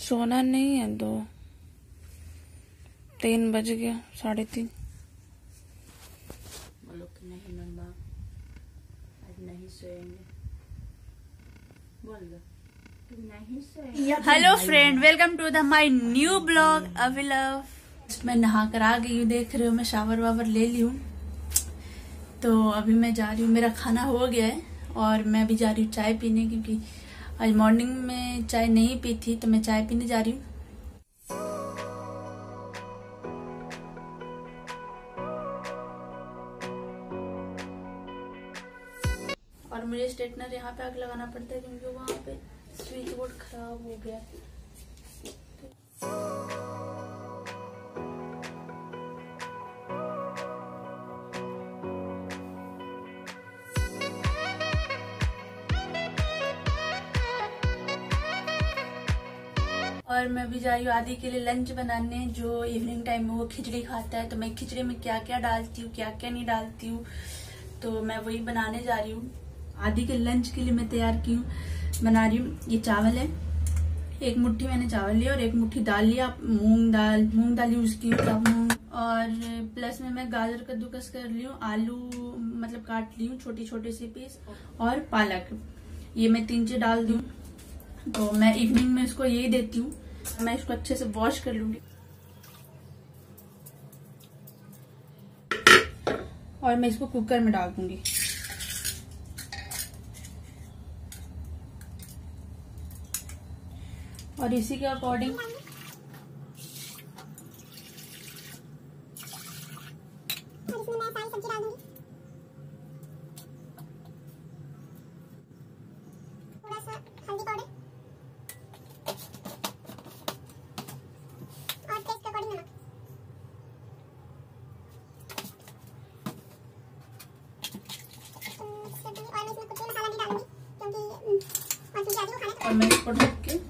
सोना नहीं है, 3 बज गया, 3:30। बोलो कि नहीं मम्मा आज नहीं सोएंगे, बोल दो नहीं सोएंगे। Hello friend, welcome to the my new blog अभी लव। मैं नहा कर आ गई हूँ, देख रहे हो मैं शावर वावर ले ली हूँ। तो अभी मैं जा रही हूँ, मेरा खाना हो गया है और मैं भी जा रही हूँ चाय पीने, क्योंकि आज मॉर्निंग में चाय नहीं पी थी तो मैं चाय पीने जा रही हूँ। और मुझे स्ट्रेटनर यहाँ पे आके लगाना पड़ता है क्योंकि वहाँ पे स्विच बोर्ड खराब हो गया। और मैं भी जा रही हूँ आदि के लिए लंच बनाने, जो इवनिंग टाइम में वो खिचड़ी खाता है। तो मैं खिचड़ी में क्या क्या डालती हूँ, क्या क्या नहीं डालती हूँ, तो मैं वही बनाने जा रही हूँ। आदि के लंच के लिए मैं तैयार की हूँ, बना रही हूँ। ये चावल है, 1 मुट्ठी मैंने चावल लिया और 1 मुट्ठी दाल लिया, मूंग दाल यूज की हूँ। और प्लस में मैं गाजर कद्दूकस कर ली हूँ, आलू मतलब काट ली हूँ छोटे छोटे से पीस, और पालक, ये मैं 3 चीज डाल दूँ। तो मैं इवनिंग में इसको यही देती हूँ। मैं इसको अच्छे से वॉश कर लूंगी और मैं इसको कुकर में डाल दूंगी। और इसी के अकॉर्डिंग और मैं इसको ढक के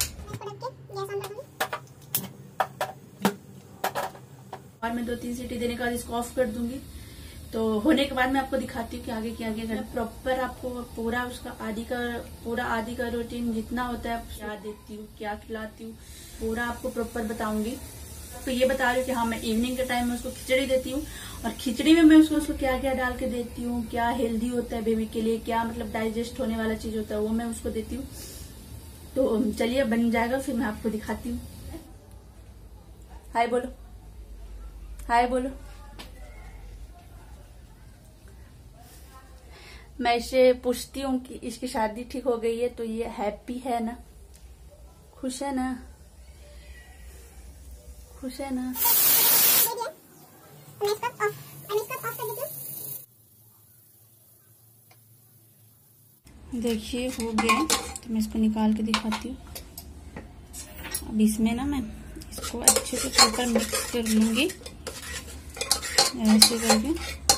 और मैं 2-3 सीटी देने के बाद इसको ऑफ कर दूंगी। तो होने के बाद मैं आपको दिखाती हूँ कि आगे क्या करना है। प्रॉपर आपको पूरा उसका आदि का रूटीन जितना होता है, क्या देती हूँ, क्या खिलाती हूँ, पूरा आपको प्रॉपर बताऊंगी। तो ये बता रही हूँ कि हाँ, मैं इवनिंग के टाइम में उसको खिचड़ी देती हूँ और खिचड़ी में मैं उसको क्या क्या डाल के देती हूँ, क्या हेल्दी होता है बेबी के लिए, क्या मतलब डाइजेस्ट होने वाला चीज होता है, वो मैं उसको देती हूँ। तो चलिए बन जाएगा, फिर मैं आपको दिखाती हूँ। हाय बोलो, हाय बोलो। मैं इसे पूछती हूँ कि इसकी शादी ठीक हो गई है, तो ये हैप्पी है ना, खुश है ना, खुश है ना। देखिए हो गया, तो मैं इसको निकाल के दिखाती हूँ। अब इसमें ना मैं इसको अच्छे से ऊपर मिक्स कर लूंगी ऐसे करके।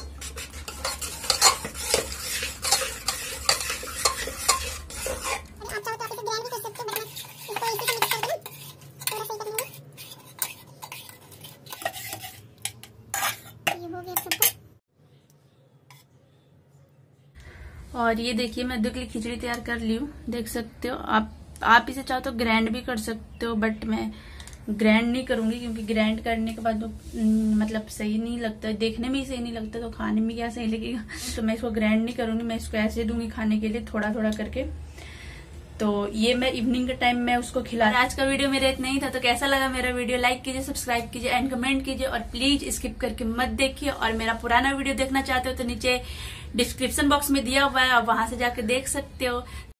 और ये देखिए मैं दूध के लिए खिचड़ी तैयार कर ली हूँ, देख सकते हो आप इसे चाहो तो ग्राइंड भी कर सकते हो, बट मैं ग्राइंड नहीं करूंगी क्योंकि ग्राइंड करने के बाद तो मतलब सही नहीं लगता, देखने में ही सही नहीं लगता, तो खाने में क्या सही लगेगा। तो मैं इसको ग्राइंड नहीं करूंगी, मैं इसको ऐसे दूंगी खाने के लिए थोड़ा थोड़ा करके। तो ये मैं इवनिंग के टाइम में उसको खिला। आज का वीडियो मेरा इतना ही था, तो कैसा लगा मेरा वीडियो, लाइक कीजिए, सब्सक्राइब कीजिए एंड कमेंट कीजिए, और प्लीज स्किप करके मत देखिए। और मेरा पुराना वीडियो देखना चाहते हो तो नीचे डिस्क्रिप्शन बॉक्स में दिया हुआ है, आप वहां से जाके देख सकते हो।